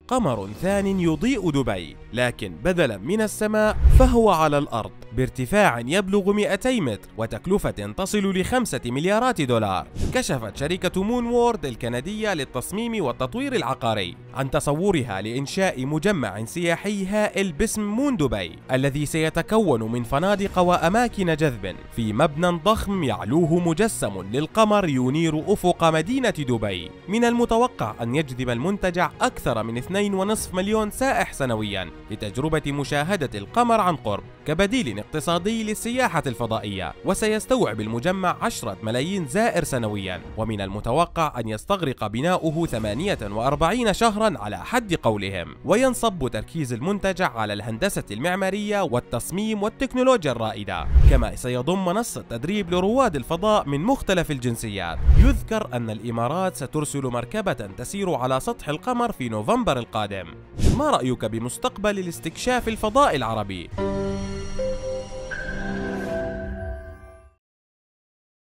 قمر ثان يضيء دبي، لكن بدلا من السماء فهو على الأرض بارتفاع يبلغ 200 متر وتكلفة تصل ل5 مليارات دولار. كشفت شركة مون وورد الكندية للتصميم والتطوير العقاري عن تصورها لإنشاء مجمع سياحي هائل باسم مون دبي، الذي سيتكون من فنادق وأماكن جذب في مبنى ضخم يعلوه مجسم للقمر ينير أفق مدينة دبي. من المتوقع أن يجذب المنتجع أكثر من 2.5 مليون سائح سنويا لتجربة مشاهدة القمر عن قرب كبديل اقتصادي للسياحة الفضائية، وسيستوعب المجمع 10 ملايين زائر سنويا، ومن المتوقع أن يستغرق بناؤه 48 شهرا على حد قولهم. وينصب تركيز المنتجع على الهندسة المعمارية والتصميم والتكنولوجيا الرائدة، كما سيضم منصة تدريب لرواد الفضاء من مختلف الجنسيات. يذكر أن الإمارات سترسل مركبة تسير على سطح القمر في نوفمبر القادم. ما رأيك بمستقبل الاستكشاف الفضائي العربي؟